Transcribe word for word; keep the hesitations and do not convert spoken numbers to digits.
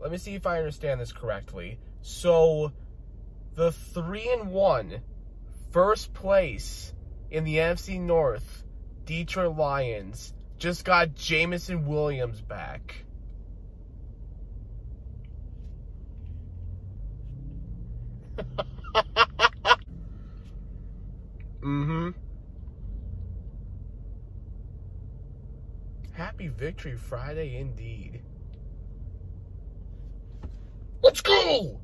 let me see if I understand this correctly. So, the three and one, first place in the N F C North, Detroit Lions, just got Jameson Williams back. Mm-hmm. Happy Victory Friday indeed. Let's go!